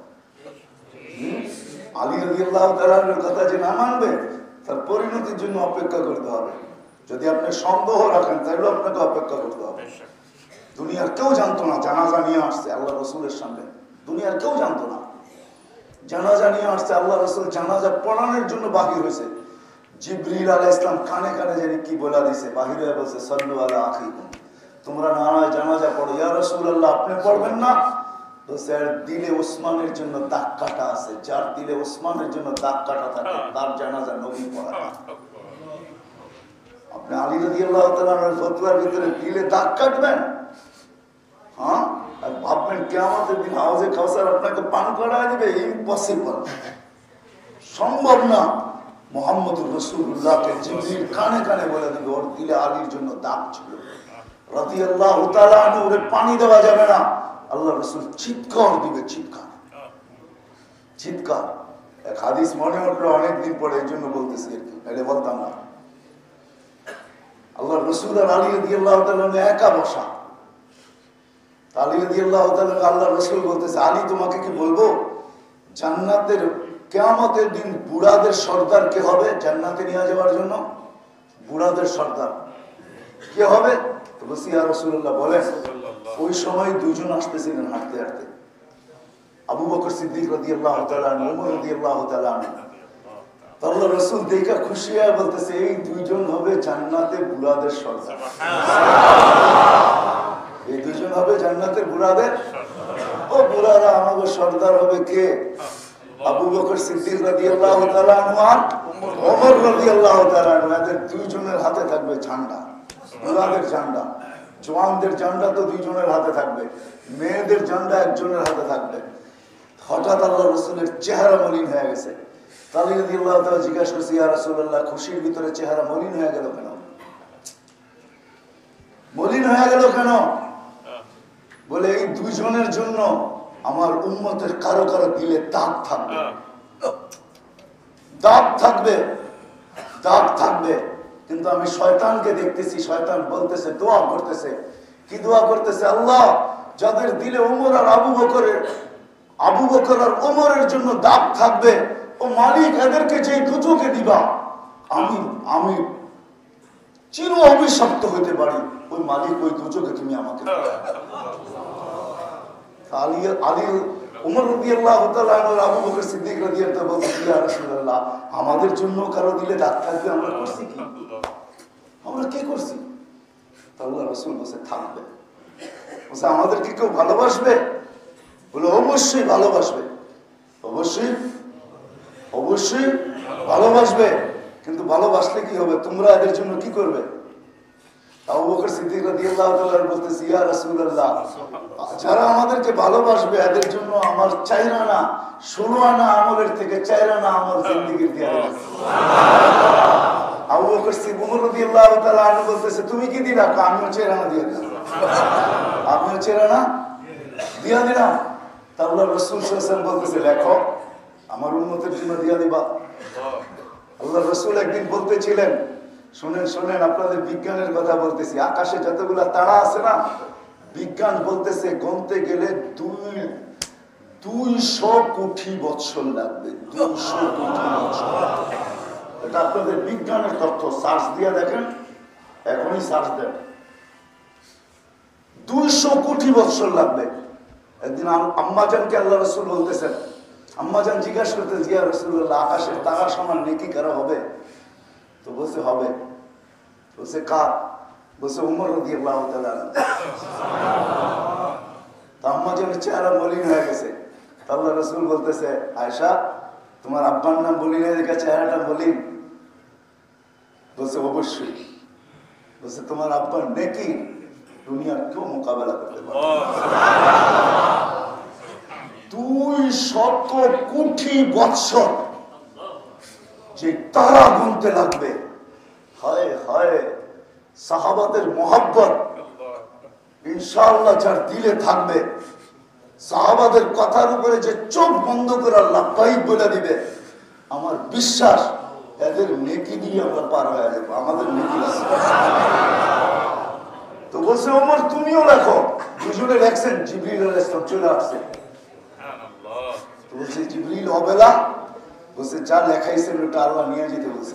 আলী রাদিয়াল্লাহু তাআলার কথা যে না মানবে, তার পরিণতির জন্য অপেক্ষা করতে হবে। যদি আপনি সন্দেহ রাখেন তাহলে আপনাকে অপেক্ষা করতে হবে। দুনিয়ার কেউ জানতো না জানাজা নিয়ে আসছে আল্লাহ রসুলের সামনে, দুনিয়ার কেউ জানতো না জানাজা নিয়ে আসছে, আল্লাহ রসুল জানাজা পড়ানোর জন্য বাহির হয়েছে, জিবরিল আলাইহিস সালাম কানে কানে জানি কি বলা দিছে, বাহির হয়ে বলছে সাল্লু আলা আখিকুম, তোমরা নানা জানাজা পড়ো। ইয়া রাসূলুল্লাহ আপনি পড়বেন না? বলছে দিলে ওসমানের জন্য দাগ কাটা আছে, যার দিলে ওসমানের জন্য দাগ কাটা থাকে তার জানাজা নবী পড়া না। আপনি আলী রাদিয়াল্লাহু তাআলার ফতোয়ার ভিতরে দিলে দাগ কাটবেন, হ্যাঁ, আর ভাববেন কিয়ামতের দিন হাউজে কাউসার আপনাকে পান করায় দিবে, ইম্পসিবল, সম্ভব না। মুহাম্মদুর রাসূলুল্লাহকে জিবরিল কানে কানে বলে দিবে ওর দিলে আলীর জন্য দাগ ছিল রাদিয়াল্লাহু তাআলা আনহু, ওরে পানি দেওয়া যাবে না। আল্লাহ রাসূল চিৎকার দিবে, চিৎকার চিৎকার। এক হাদিস মনে উঠলো অনেকদিন পরে, এই জন্য বলতেছি আর কি, এটা বলতাম না। আল্লাহ রসুল আর আলী রাদিয়াল্লাহু তাআলা একা বসা। আলী রাদিয়াল্লাহু তাআলা আল্লাহ রসুল বলতেছে, আলী তোমাকে কি বলবো জান্নাতের কিয়ামতের দিন বুড়াদের সর্দার কে হবে জান্নাতে নিয়ে যাওয়ার জন্য? বুড়াদের সর্দার কে হবে? তো বলছি ইয়া রাসূলুল্লাহ বলেন। ওই সময় দুইজন আসতেছিলেন হাঁটতে হাঁটতে, আবু বকর সিদ্দিক রাদিয়াল্লাহু তাআলা আনহু, ওমর রাদিয়াল্লাহু তাআলা আনহু। আল্লাহ রাসূল দেখা খুশি হয়ে বলতেছে, এই দুইজন হবে জান্নাতের বুড়াদের সর্দার। এই দুইজন হবে জান্নাতের বুড়াদের। ও বুড়ারা আমাদের সর্দার হবে কে? আবু বকর সিদ্দিক রাদিয়াল্লাহু তাআলা আনহু আর ওমর রাদিয়াল্লাহু তাআলা আনহু। এদের দুইজনের হাতে থাকবে ঝান্ডা, বুড়াদের ঝান্ডা। জওয়ানদের ঝান্ডা তো দুইজনের হাতে থাকবে, মেয়েদের ঝান্ডা একজনের হাতে থাকবে। হঠাৎ আল্লাহ রাসূলের চেহারা মলিন হয়ে গেছে। আলী রাদিয়াল্লাহু তাআলা জিজ্ঞাসা করছে, ইয়া রাসূলুল্লাহ খুশির ভিতরে চেহারা মলিন হয়ে গেল কেন? মলিন হয়ে গেল কেন? বলে এই দুইজনের জন্য আমার উম্মতের কারো কারো দিলে দাগ থাকবে, দাগ থাকবে, দাগ থাকবে। কিন্তু আমি শয়তানকে দেখতেছি, শয়তান বলতেছে, দোয়া করতেছে। কি দোয়া করতেছে? আল্লাহ যাদের দিলে ওমর আর আবু বকর আর ওমরের জন্য দাগ থাকবে, ও মালিক এদেরকে যে দুচোখে দিবা, আমি চির অভিশপ্ত হইতে পারি, ওই মালিক ওই দুচোখে তুমি আমাকে আমাদের জন্য কারো দিলে দাগ থাকবে, আমরা করছি কি? আমরা কি করছি? আল্লাহ রাসূল বলছে থাকবে। বলছে আমাদের কি কেউ ভালোবাসবে? বলে অবশ্যই ভালোবাসবে, অবশ্যই অবশ্যই ভালোবাসবে। কিন্তু ভালোবাসলে কি হবে? তোমরা এদের জন্য কি করবে? আবু বকর সিদ্দিক রাদিয়াল্লাহু তাআলা বলতেছে, ইয়া রাসূলুল্লাহ যারা আমাদেরকে ভালোবাসবে এদের জন্য আমার 4 আনা 16 আনা আমলের থেকে 4 আনা আমল জিন্দেগির দেয়া হবে। আবু বকর সিদ্দিক রাদিয়াল্লাহু তাআলা আনহু বলতেছে, তুমি কি দিলা? আমিও 4 আনা দিয়ে দিলাম, আমিও 4 আনা দিয়া দিলাম। আল্লাহ রাসূল সাল্লাল্লাহু আলাইহি ওয়াসাল্লাম বলতেছে, লেখো আমার উম্মতের জন্য দিয়া দিবা। আল্লাহ রাসূল একদিন বলতেছিলেন, শুনেন শুনেন আপনাদের বিজ্ঞানের কথা বলতেছি, আকাশে যতগুলা তারা আছে না, বিজ্ঞান বলতেছে গণতে গেলে 200 কোটি বছর লাগবে, 200 কোটি বছর। এটা আপনাদের বিজ্ঞানের তথ্য, সার্চ দিয়ে দেখেন, এখনই সার্চ দেন, 200 কোটি বছর লাগবে। একদিন আম্মাজানকে আল্লাহ রাসূল বলতেছেন, আম্মাজান জিজ্ঞাসা করতেন, ইয়া রাসূলুল্লাহ আকাশের তারা সমান নেকি কারা হবে? তো বলছে হবে। বলছে কার? বলছে ওমর রাদিয়াল্লাহু তাআলা। আম্মাজানের চেহারা মলিন হয়ে গেছে। আল্লাহ রাসূল বলতেছে, আয়েশা তোমার আব্বার নাম মলিন হয়ে গেছে, চেহারাটা মলিন? বলছে অবশ্যই। বলছে তোমার আব্বার নেকি দুনিয়ার কেউ মোকাবেলা করতে পারে? 200 কোটি বছর যে তারা গুনতে লাগবে। হায় হায়, সাহাবাদের মহব্বত ইনশাআল্লাহ যার দিলে থাকবে, সাহাবাদের কথার উপরে যে চোখ বন্ধ করে লাব্বাইক বলে দিবে, আমার বিশ্বাস এদের নেকি দিয়ে আমরা পার হয়ে যাবো, আমাদের নেকি আছে। তো বলছে ওমর তুমিও লেখো। দুজনে লেখছেন, জিবরিল আলাইহিস সালাম চলে আসছে। তো বলছে জিবরিল অবেলা, বলছে যা লেখাইছেন ওটা আল্লাহ নিয়ে যেতে বলছে।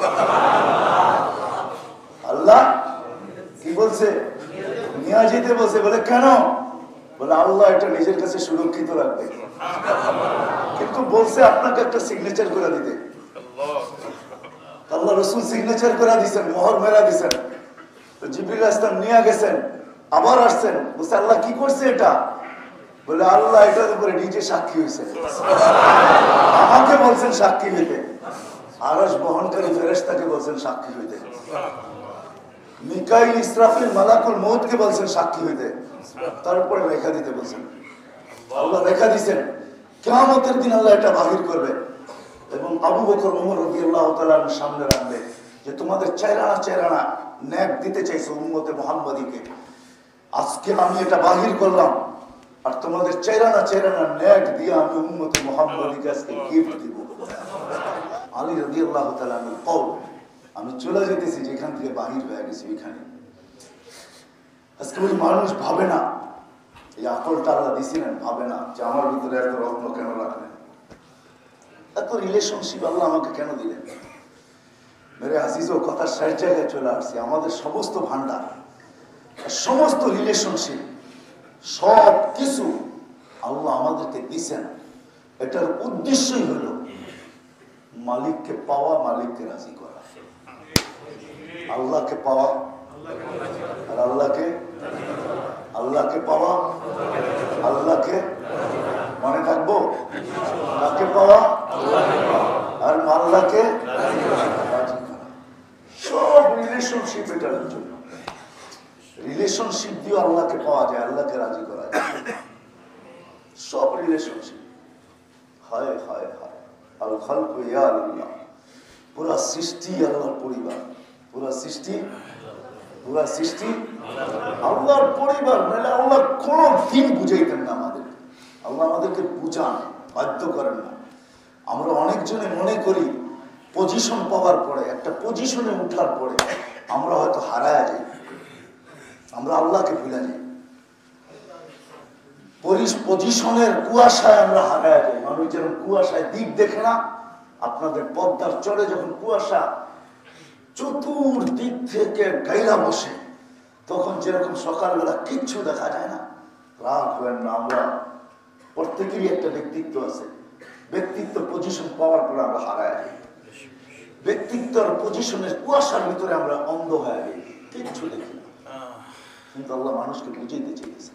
আল্লাহ কি বলছে? নিয়ে যেতে বলছে। বলে কেন? বলে আল্লাহ এটা নিজের কাছে সুরক্ষিত রাখবে, কিন্তু বলছে আপনাকে একটা সিগনেচার করে দিতে। আল্লাহ রাসূল সিগনেচার করে দিয়েছেন, মোহর মেরা দিয়েছেন। তো জিবরিল আলাইহিস সালাম নিয়ে গেছেন, আবার আসছেন। বলছে আল্লাহ কি করছে এটা? বলে আল্লাহ এটার উপরে নিজে সাক্ষী হয়েছে, আমাকে বলছেন সাক্ষী হইতে, আরশ বহনকারী ফেরেশতাকে বলছেন সাক্ষী হইতে, মিকাইল ইসরাফিল মালাকুল মউতকে বলছেন সাক্ষী হইতে, তারপরে রেখা দিতে বলছেন। আল্লাহ রেখা দিয়েছেন, কিয়ামতের দিন আল্লাহ এটা বাহির করবে এবং আবু বকর ওমর রাদিয়াল্লাহু তাআলার সামনে রাখবে যে তোমাদের 4 আনা ন্যাক দিতে চাইছো উম্মতে মুহাম্মাদীকে, আজকে আমি এটা বাহির করলাম। আর তোমাদের চেরানা চেরানা নেট দিয়ে আমি উম্মতে মুহাম্মদীকে আজকে গিফট দিব। আলী রাদিয়াল্লাহু তাআলা আনহু কও, আমি চলে যেতেছি যেখান থেকে বাহির হয়ে গেছি ওইখানে। আজকে ওই মানুষ ভাবে না, এই আকলটা আল্লাহ দিছিলেন, ভাবে না যে আমার ভিতরে এত রত্ন কেন রাখলেন, এত রিলেশনশিপ আল্লাহ আমাকে কেন দিলেন। মেরে আজিজও কথা শেষ জায়গায় চলে আসছে। আমাদের সমস্ত ভান্ডার, সমস্ত রিলেশনশিপ, সব কিছু আল্লাহ আমাদেরকে দিছেন। এটার উদ্দেশ্যই হলো মালিককে পাওয়া, মালিককে রাজি করা, আল্লাহকে পাওয়া আর আল্লাহকে পাওয়া, আল্লাহকে মনে থাকবো, তাকে পাওয়া আর আল্লাহকে রাজি করা। সব রিলেশনশিপ এটার জন্য। রিলেশনশিপ দিয়ে আল্লাহকে পাওয়া যায়, আল্লাহকে রাজি করা যায়। সব রিলেশনশিপ। হায় হায় হায়, আল খালকু ইয়া আল্লাহ, পুরা সৃষ্টি আল্লাহর পরিবার, পুরা সৃষ্টি আল্লাহর পরিবার। নাহলে আল্লাহ কোনো দিন বুঝাইতেন না আমাদের। আল্লাহ আমাদেরকে বুঝান, বাধ্য করেন না। আমরা অনেকজনে মনে করি পজিশন পাওয়ার পরে, একটা পজিশনে উঠার পরে আমরা হয়তো হারায় যাই, আমরা আল্লাহকে ভুলে যাই। পজিশনের কুয়াশায় আমরা হারায় যাই। মানুষ যেরকম কুয়াশায় দিক দেখে না, আপনাদের পদ্মার চরে যখন কুয়াশা চতুর্দিক থেকে গাইরা বসে, তখন যেরকম সকালবেলা কিচ্ছু দেখা যায় না, রাগ হবেন না। আমরা প্রত্যেকেরই একটা ব্যক্তিত্ব আছে। ব্যক্তিত্ব পজিশন পাওয়ার পরে আমরা হারায় যাই। ব্যক্তিত্বের পজিশনের কুয়াশার ভিতরে আমরা অন্ধ হয়ে যাই, কিচ্ছু দেখি না। কিন্তু আল্লাহ মানুষকে বুঝাইতে চেয়েছে,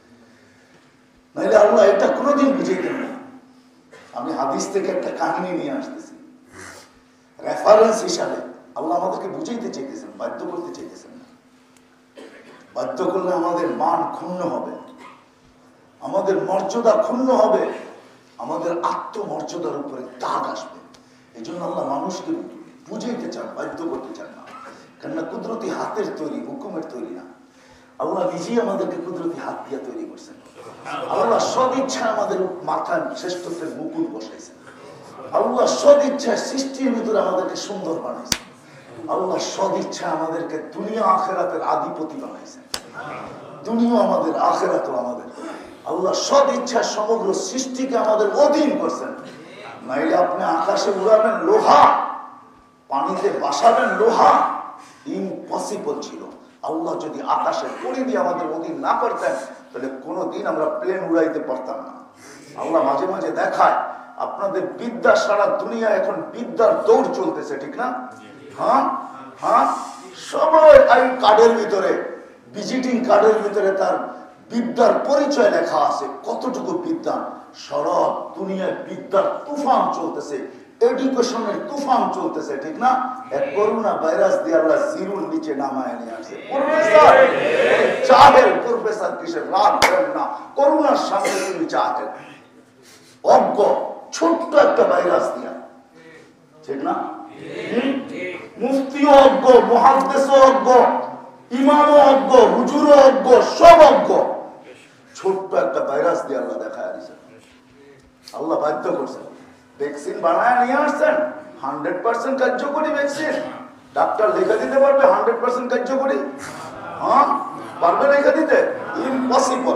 নাইলে আল্লাহ এটা কোনোদিন বুঝাইতেন না। আমি হাদিস থেকে একটা কাহিনী নিয়ে আসতেছি রেফারেন্স হিসাবে। আল্লাহ আমাদেরকে বুঝাইতে চেয়েছেন, বাধ্য করতে চেয়েছেন না। বাধ্য করলে আমাদের মান ক্ষুণ্ণ হবে, আমাদের মর্যাদা ক্ষুণ্ণ হবে, আমাদের আত্মমর্যাদার উপরে দাগ আসবে। এই জন্য আল্লাহ মানুষকে বুঝাইতে চান, বাধ্য করতে চান না। কেননা কুদরতি হাতের তৈরি, হুকুমের তৈরি না। আল্লাহ নিজেই আমাদেরকে কুদরতি হাত দিয়ে তৈরি করছেন। আল্লাহ সদিচ্ছা আমাদের মাথায় শ্রেষ্ঠত্বের মুকুট বসাইছেন। আল্লাহ সদিচ্ছায় সৃষ্টির ভিতরে আমাদেরকে সুন্দর বানাইছেন। আল্লাহ সদিচ্ছা আমাদেরকে দুনিয়া আখেরাতের আধিপতি বানাইছেন। দুনিয়া আমাদের, আখেরাতও আমাদের। আল্লাহ সদিচ্ছা সমগ্র সৃষ্টিকে আমাদের অধীন করছেন। নাইলে আপনি আকাশে উড়াবেন লোহা, পানিতে বাসাবেন লোহা, ইম্পসিবল ছিল। আল্লাহ যদি আকাশে পড়ে দিয়ে আমাদের অধীন না করতেন, তাহলে কোনোদিন আমরা প্লেন উড়াইতে পারতাম না। আল্লাহ মাঝে মাঝে দেখায়, আপনাদের বিদ্যা সারা দুনিয়া এখন বিদ্যার দৌড় চলতেছে, ঠিক না? হ্যাঁ হ্যাঁ, সবাই এই কার্ডের ভিতরে, ভিজিটিং কার্ডের ভিতরে তার বিদ্যার পরিচয় লেখা আছে, কতটুকু বিদ্যা। সারা দুনিয়ায় বিদ্যার তুফান চলতেছে, এডুকেশনের তুফান চলতেছে, ঠিক না? এক করোনা ভাইরাস দিয়ে আল্লাহ জিরোর নিচে নামায় নিয়ে আসে। প্রফেসর চাহের, প্রফেসর কিসের, রাগ করেন না, করোনার সামনে তুমি চাহেন। অজ্ঞ ছোট্ট একটা ভাইরাস দিয়া, ঠিক না? মুফতিও অজ্ঞ, মুহাদ্দিসও অজ্ঞ, ইমামও অজ্ঞ, হুজুরও অজ্ঞ, সব অজ্ঞ। ছোট্ট একটা ভাইরাস দিয়ে আল্লাহ দেখায় দিয়েছেন। আল্লাহ বাধ্য করছেন, ভ্যাকসিন বানায় নিয়ে আসছেন, 100% কার্যকরী ভ্যাকসিন। ডাক্তার লিখে দিতে পারবে 100% কার্যকরী? হ্যাঁ, পারবে লিখে দিতে? ইম্পসিবল।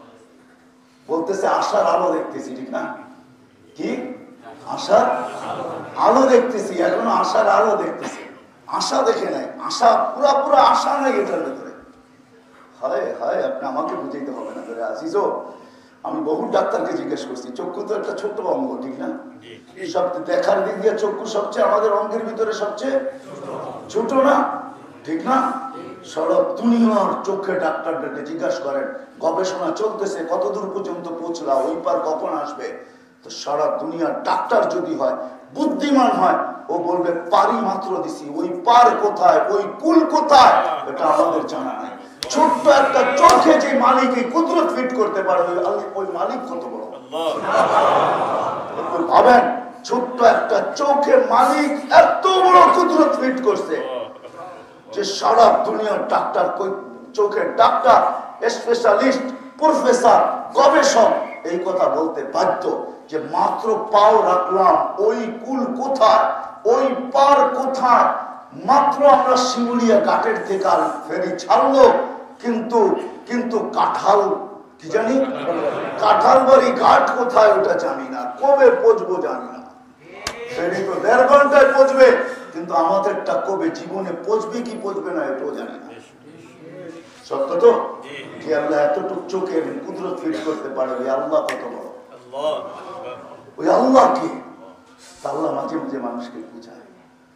বলতেছে আশার আলো দেখতেছি, ঠিক না? কি আশার আলো দেখতেছি, এখনো আশার আলো দেখতেছি। আশা দেখে নাই, আশা পুরা আশা নাই এটার ভেতরে। হায় হায়, আপনি আমাকে বুঝাইতে হবে না। আজিজও, আমি বহু ডাক্তারকে জিজ্ঞেস করছি, চক্ষু তো একটা ছোট্ট অঙ্গ, ঠিক না? সব দেখার দিক দিয়ে চক্ষু সবচেয়ে আমাদের অঙ্গের ভিতরে সবচেয়ে ছোট না, ঠিক না? সারা দুনিয়ার চোখে ডাক্তারদেরকে জিজ্ঞাসা করেন, গবেষণা চলতেছে, কতদূর পর্যন্ত পৌঁছলা, ওই পার কখন আসবে? তো সারা দুনিয়ার ডাক্তার যদি হয়, বুদ্ধিমান হয়, ও বলবে পারি মাত্র দিছি, ওই পার কোথায়, ওই কুল কোথায়, এটা আমাদের জানা নাই। ছোট্ট একটা চোখে যে মালিক এই কুদরত ফিট করতে পারে, ওই মালিক কত বড় ভাবেন। ছোট্ট একটা চোখে মালিক এত বড় কুদরত ফিট করছে যে সারা দুনিয়ার ডাক্তার, চোখের ডাক্তার, স্পেশালিস্ট, প্রফেসর, গবেষক এই কথা বলতে বাধ্য যে মাত্র পাও রাখলাম, ওই কুল কোথায়, ওই পার কোথায়। মাত্র আমরা শিমুলিয়া ঘাটের থেকে আর ফেরি ছাড়লো, কিন্তু কিন্তু কাঁঠাল কি জানি, কাঁঠাল বাড়ি ঘাট কোথায় ওটা জানি না, কবে পৌঁছবো জানি না। ফেরি তো 1.5 ঘন্টায় পৌঁছবে, কিন্তু আমাদেরটা কবে জীবনে পৌঁছবে কি পৌঁছবে না এটাও জানি না। সত্য তো? কি আল্লাহ এতটুকু চোখে কুদরত ফিট করতে পারে? আল্লাহ কত বড়, ওই আল্লাহ কে? আল্লাহ মাঝে মাঝে মানুষকে বুঝায়।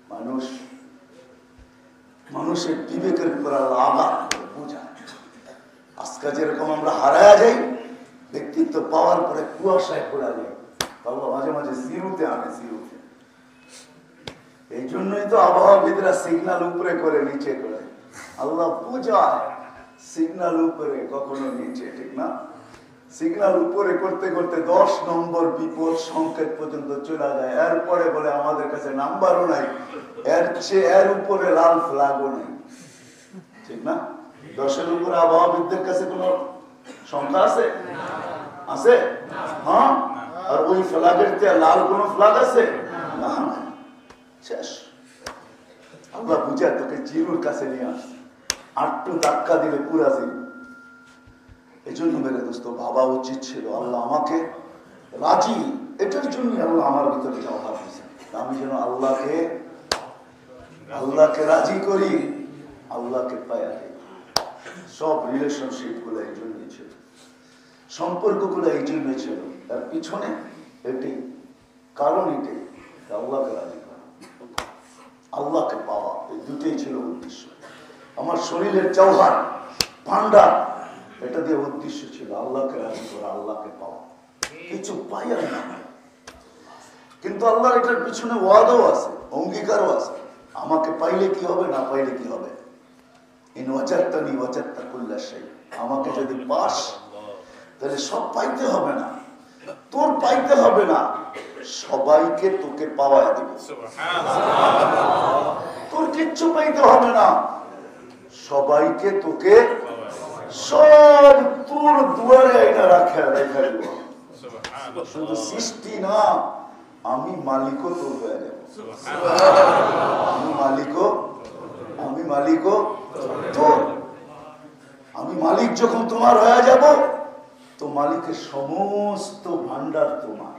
মানুষের বিবেকের উপর আল্লাহ আঘাত বুঝায়। আজকে যেরকম আমরা হারায়া যাই, ব্যক্তিত্ব পাওয়ার পরে কুয়াশায় পড়া যায়, আল্লাহ মাঝে মাঝে জিরোতে আনে, জিরোতে। এই জন্যই তো আবহাওয়াবিদরা সিগন্যাল উপরে করে নিচে করে। আল্লাহ বুঝায় সিগন্যাল উপরে কখনো নিচে, ঠিক না? সিগন্যাল উপরে করতে করতে 10 নম্বর বিপদ সংকেত পর্যন্ত চলে যায়, এরপরে বলে আমাদের কাছে নাম্বারও নাই, এর উপরে লাল ফ্ল্যাগও নাই, ঠিক না? 10-এর উপরে আবহাওয়াবিদদের কাছে কোন সংখ্যা আছে? আছে? হ্যাঁ। আর ওই ফ্ল্যাগের চেয়ে লাল কোন ফ্ল্যাগ আছে না? শেষ। আল্লাহ বুঝা তোকে জিরোর কাছে নিয়ে আসছে, আটটু ধাক্কা দিলে পুরা জিরো। এই জন্য মেরে দোস্ত ভাবা উচিত ছিল আল্লাহ আমাকে রাজি, এটার জন্য আল্লাহ আমার ভিতরে যাওয়া দিয়েছে, আমি যেন আল্লাহকে রাজি করি, আল্লাহকে পায়া দিই। সব রিলেশনশিপ গুলো এই জন্যই ছিল, সম্পর্ক গুলো এই জন্যই ছিল, তার পিছনে এটি কারণ, এটাই আল্লাহকে রাজি করা, আল্লাহকে পাওয়া, এই দুটোই ছিল উদ্দেশ্য। আমার শরীরের জওহার ভান্ডার, এটা দিয়ে উদ্দেশ্য ছিল আল্লাহকে রাজি করা, আল্লাহকে পাওয়া, কিছু পাই আর না। কিন্তু আল্লাহর এটার পিছনে ওয়াদাও আছে, অঙ্গীকারও আছে, আমাকে পাইলে কি হবে, না পাইলে কি হবে। আমাকে যদি পাস তাহলে সব পাইতে হবে না, তোর পাইতে হবে না, সবাইকে তোকে পাওয়ায় দেব। তোর কিচ্ছু পাইতে হবে না, সবাইকে তোকে সব তোর দুয়ারে আইনা রাখা দিব। শুধু সৃষ্টি না, আমি মালিকও তোর হয়ে যাব, আমি মালিকও তোর। আমি মালিক যখন তোমার হয়ে যাব, তো মালিকের সমস্ত ভান্ডার তোমার।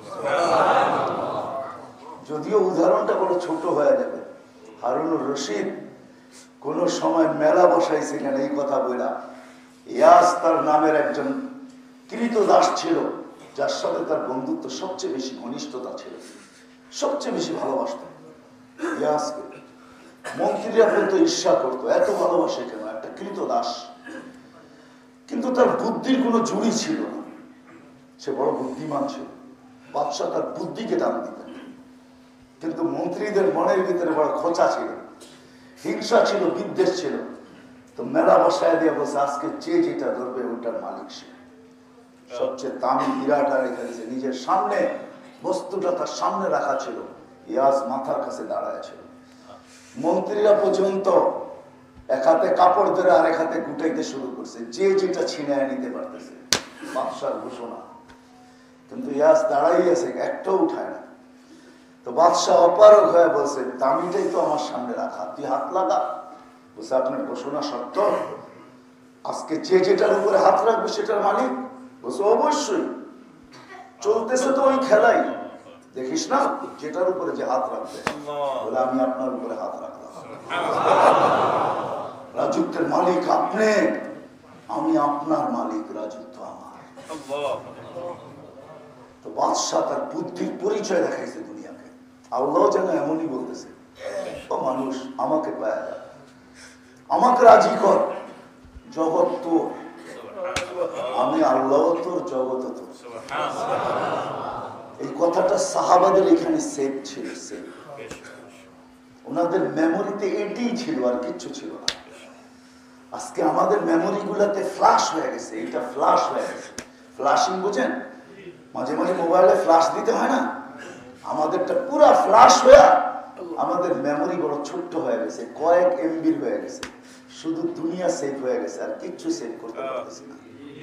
যদিও উদাহরণটা বড় ছোট হয়ে যাবে, হারুনুর রশিদ কোন সময় মেলা বসাইছিলেন এই কথা বইলা। ইয়াস তার নামের একজন কৃতদাস ছিল, যার সাথে তার বন্ধুত্ব সবচেয়ে বেশি ঘনিষ্ঠতা ছিল, সবচেয়ে বেশি ভালোবাসত ইয়াসকে। মন্ত্রীরা পর্যন্ত ঈর্ষা করতো, এত ভালোবাসে কেন একটা কৃতদাস। কিন্তু তার বুদ্ধির কোনো জুড়ি ছিল না, সে বড় বুদ্ধিমান ছিল, বাদশাহ তার বুদ্ধিকে দান দিতেন। কিন্তু মন্ত্রীদের মনের ভিতরে বড় খোঁচা ছিল, হিংসা ছিল, বিদ্বেষ ছিল। তো মেলা বসায় দিয়ে বসে আজকে যে যেটা ধরবে ওটার মালিক সে। সবচেয়ে দামি হীরাটা রেখে দিয়েছে নিজের সামনে, বস্তুটা তার সামনে রাখা ছিল, ইয়াস মাথার কাছে দাঁড়ায় ছিল। মন্ত্রীরা পর্যন্ত এক হাতে কাপড় ধরে আর এক হাতে গুটাইতে শুরু করছে, যে যেটা ছিনায় নিতে পারতেছে, বাদশার ঘোষণা। কিন্তু ইয়াস দাঁড়াই আছে, একটাও উঠায় না। তো বাদশাহ অপারগ হয়ে বলছে, দামিটাই তো আমার সামনে রাখা, তুই হাত লাগা। বলছে আপনার ঘোষণা সত্য, আজকে যে যেটার উপরে হাত রাখবে সেটার মালিক? বলছে অবশ্যই, চলতেছে তো ওই খেলাই, দেখিস না যেটার উপরে যে হাত রাখবে। বলে আমি আপনার উপরে হাত রাখলাম, রাজত্বের মালিক আপনি, আমি আপনার মালিক, রাজত্ব আমার। তো বাদশাহ তার বুদ্ধির পরিচয় দেখাইছে দুনিয়াকে। আল্লাহ যেন এমনই বলতেছে, ও মানুষ আমাকে পায়, আমাকে রাজি কর, জগৎ তোর, আমি আল্লাহ তোর, জগৎ তোর। এই কথাটা সাহাবাদের এখানে সেভ ছিল, সেভ। ওনাদের মেমোরিতে এটাই ছিল, আর কিচ্ছু ছিল না। আজকে আমাদের মেমোরি গুলাতে ফ্ল্যাশ হয়ে গেছে, এটা ফ্ল্যাশ হয়ে গেছে। ফ্ল্যাশিং বুঝেন? মাঝে মাঝে মোবাইলে ফ্ল্যাশ দিতে হয় না, আমাদেরটা পুরা ফ্ল্যাশ হয়ে আমাদের মেমোরি বড় ছোট্ট হয়ে গেছে, কয়েক এমবির হয়ে গেছে। শুধু দুনিয়া সেভ হয়ে গেছে, আর কিচ্ছু সেভ করতে পারতেছি না।